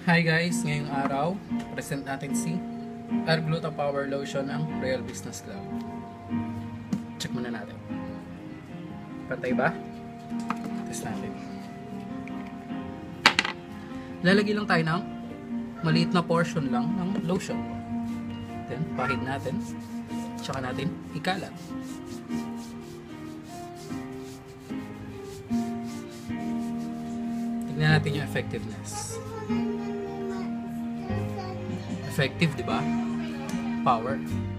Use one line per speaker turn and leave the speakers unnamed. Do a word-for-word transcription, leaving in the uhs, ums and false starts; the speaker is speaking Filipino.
Hi guys, ngayong araw, present natin si Air Gluta Power Lotion ng Real Business Club. Check muna natin. Pantay ba? Test natin. Lalagay lang tayo ng maliit na portion lang ng lotion. Then, pahid natin. Tsaka natin ikalat. Tignan natin yung effectiveness. Effective, di ba? Power.